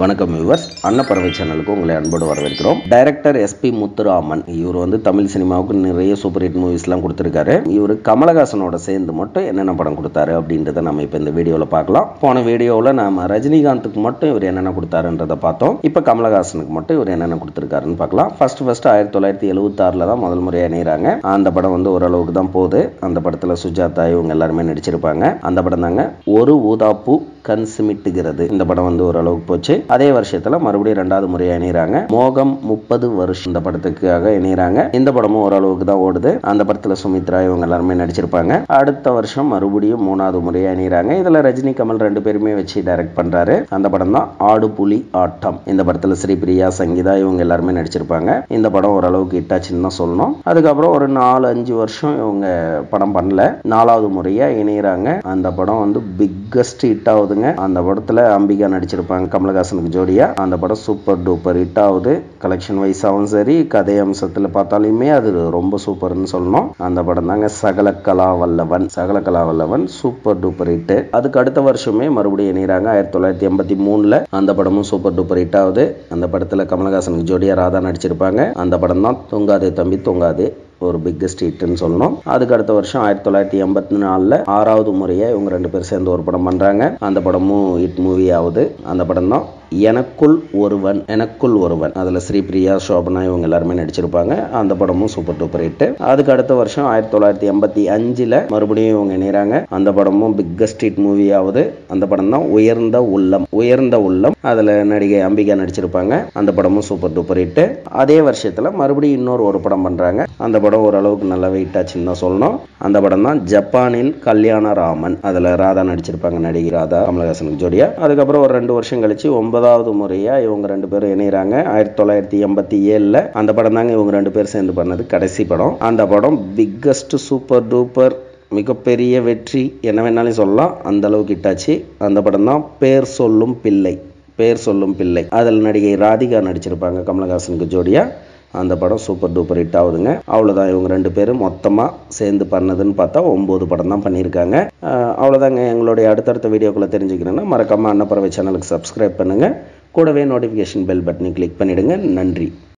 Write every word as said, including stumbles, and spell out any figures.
வணக்கம் வியூவர்ஸ், அன்னப்பறவை சேனலுக்கு உங்களை அன்போடு வரவேற்கிறோம். டைரக்டர் எஸ்பி முத்துராமன் இவர் வந்து தமிழ் சினிமாவுக்கு நிறைய சூப்பர் ஹிட் மூவிஸ்லாம் கொடுத்துருக்காரு. இவர் கமலஹாசனோட சேர்ந்து மட்டும் என்னென்ன படம் கொடுத்தாரு அப்படின்றத நம்ம இப்போ இந்த வீடியோவில் பார்க்கலாம். போன வீடியோவில் நம்ம ரஜினிகாந்துக்கு மட்டும் இவர் என்னென்ன கொடுத்தாருன்றதை பார்த்தோம். இப்போ கமலஹாசனுக்கு மட்டும் இவர் என்னென்ன கொடுத்துருக்காருன்னு பார்க்கலாம். ஃபர்ஸ்ட் ஃபர்ஸ்ட் ஆயிரத்தி தொள்ளாயிரத்தி எழுபத்தி ஆறுல தான் முதல் முறையாக இணைகிறாங்க. அந்த படம் வந்து ஓரளவுக்கு தான் போகுது. அந்த படத்தில் சுஜாதா இவங்க எல்லாருமே நடிச்சிருப்பாங்க. அந்த படம் தாங்க ஒரு ஊதாப்பு கண் சிமிட்டுகிறது. இந்த படம் வந்து ஓரளவுக்கு போச்சு. அதே வருஷத்துல மறுபடியும் ரெண்டாவது முறையா இணைகிறாங்க. மோகம் முப்பது வருஷம் இந்த படத்துக்காக இணைகிறாங்க. இந்த படமும் ஓரளவுக்கு தான் ஓடுது. அந்த படத்துல சுமித்ரா இவங்க எல்லாருமே நடிச்சிருப்பாங்க. அடுத்த வருஷம் மறுபடியும் மூணாவது முறையா இணைகிறாங்க. இதுல ரஜினி கமல் ரெண்டு பேருமே வச்சு டைரக்ட் பண்றாரு. அந்த படம் தான் ஆடு புலி ஆட்டம். இந்த படத்துல ஸ்ரீபிரியா சங்கீதா இவங்க எல்லாருமே நடிச்சிருப்பாங்க. இந்த படம் ஓரளவுக்கு ஹிட்டாச்சுன்னு தான் சொல்லணும். அதுக்கப்புறம் ஒரு நாலு அஞ்சு வருஷம் இவங்க படம் பண்ணல. நாலாவது முறையா இணைகிறாங்க. அந்த படம் வந்து பிக்கஸ்ட் ஹிட் ஆகுது. அந்த படத்துல அம்பிகா நடிச்சிருப்பாங்க கமலஹாசனுக்கு ஜோடியா. அந்த படம் சூப்பர் டூப்பர் ஹிட் ஆகுது. கலெக்ஷன் வைஸாவும் சரி, கதை அம்சத்துல பார்த்தாலுமே அது ரொம்ப சூப்பர்னு சொல்லணும். அந்த படம் தாங்க சகல Kala Vallavan. Sakala Kala Vallavan super duper hit. அதுக்கு அடுத்த வருஷமே மறுபடியும் இணைகிறாங்க ஆயிரத்தி தொள்ளாயிரத்தி எண்பத்தி மூணுல. அந்த படமும் சூப்பர் டூப்பர் ஹிட் ஆகுது. அந்த படத்துல கமலஹாசனுக்கு ஜோடியா ராதா நடிச்சிருப்பாங்க. அந்த படம் தான் தூங்காதே தம்பி தூங்காதே, ஒரு பிக்கஸ்ட் ஹிட்னு சொல்லணும். அதுக்கு அடுத்த வருஷம் ஆயிரத்தி தொள்ளாயிரத்தி எண்பத்தி நாலுல ஆறாவது முறையா இவங்க ரெண்டு பேரும் சேர்ந்து ஒரு படம் பண்றாங்க. அந்த படமும் ஹிட் மூவி ஆகுது. அந்த படம் தான் எனக்குள் ஒருவன். எனக்குள் ஒருவன் அதுல ஸ்ரீபிரியா சோபனா இவங்க எல்லாருமே நடிச்சிருப்பாங்க. அந்த படமும் சூப்பர் டூப்பர் ஹிட். அதுக்கு அடுத்த வருஷம் ஆயிரத்தி தொள்ளாயிரத்தி எண்பத்தி அஞ்சுல மறுபடியும் இவங்க இணைகிறாங்க. அந்த படமும் பிக்கஸ்ட் ஹிட் மூவி ஆகுது. அந்த படம் தான் உயர்ந்த உள்ளம். உயர்ந்த உள்ளம் அதுல நடிகை அம்பிகா நடிச்சிருப்பாங்க. அந்த படமும் சூப்பர் டூப்பர் ஹிட். அதே வருஷத்துல மறுபடியும் இன்னொரு ஒரு படம் பண்றாங்க. அந்த படம் ஓரளவுக்கு நல்ல வெயிட் ஆச்சுன்னு தான் சொல்லணும். அந்த படம் தான் ஜப்பானில் கல்யாண ராமன். அதுல ராதா நடிச்சிருப்பாங்க, நடிகை ராதா கமலஹாசனுக்கு ஜோடியா. அதுக்கப்புறம் ஒரு ரெண்டு வருஷம் கழிச்சு ஒன்பதாவது முறையா இவங்க ரெண்டு பேரும் இணைகிறாங்க ஆயிரத்தி தொள்ளாயிரத்தி எண்பத்தி ஏழுல. அந்த படம் தாங்க இவங்க ரெண்டு பேரும் சேர்ந்து பண்ணது கடைசி படம். அந்த படம் பிக்கஸ்ட் சூப்பர் டூப்பர் மிகப்பெரிய வெற்றி என்ன வேணாலும் சொல்லலாம், அந்த அளவுக்கு ஹிட்டாச்சு. அந்த படம் தான் பேர் சொல்லும் பிள்ளை. பேர் சொல்லும் பிள்ளை அதில் நடிகை ராதிகா நடிச்சிருப்பாங்க கமலஹாசனுக்கு ஜோடியா. அந்த படம் சூப்பர் டூப்பர் ஹிட் ஆகுதுங்க. அவ்வளோதான், இவங்க ரெண்டு பேரும் மொத்தமாக சேர்ந்து பண்ணதுன்னு பார்த்தா ஒம்பது படம் தான் பண்ணியிருக்காங்க. அவ்வளோதாங்க. எங்களுடைய அடுத்தடுத்த வீடியோக்களை தெரிஞ்சுக்கணுன்னா மறக்காமல் அன்னப்பறவை சேனலுக்கு சப்ஸ்கிரைப் பண்ணுங்கள். கூடவே நோட்டிஃபிகேஷன் பெல் பட்டனை கிளிக் பண்ணிவிடுங்க. நன்றி.